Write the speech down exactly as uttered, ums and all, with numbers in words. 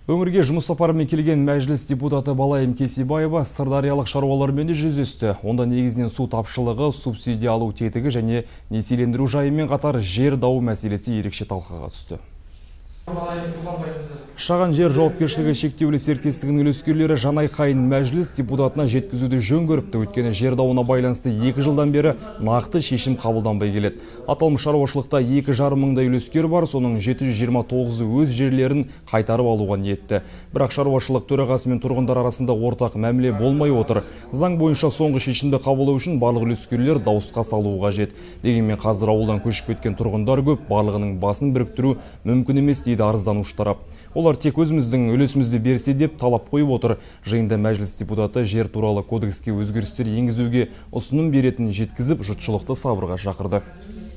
Өңірге жұмыс сапарымен келген мәжіліс депутаты Балайым Кесебаева сырдариялық шаруалармен де жүздесті. Онда негізінен су тапшылығы, субсидия алу тетігі және несиелендіру жайымен қатар жер дауы мәселесі ерекше талқыға түсті. Шаған жер жауапкершілігі шектеулі серіктестігінің үлескерлері Жанайқайын мәжіліс депутатына жеткізуді жөн көріпті. Өйткені жер дауына байланысты екі жылдан бері нақты шешім қабылданбай келеді. Аталмыш шаруашылықта екі жарым мыңдай үлескер бар, соның жеті жүз жиырма тоғызы өз жерлерін қайтарып алуға ниетті. Бірақ шаруашылық төрағасы мен тұрғындар арасында ортақ мәміле болмай отыр. Заң бойынша соңғы шешімді қабылдау үшін барлық үлескерлер дауысқа салуға қажет. Дегенмен қазір ауылдан көшіп кеткен тұрғындар көп, барлығының басын біріктіру мүмкін емес дейді арызданушы тарап. Олар тек өзіміздің үлесімізді берсе деп талап қойып отыр. Жиында мәжіліс депутаты жер туралы кодекске өзгерістер енгізуге ұсыным беретінін жеткізіп, жұртшылықты сабырға шақырды.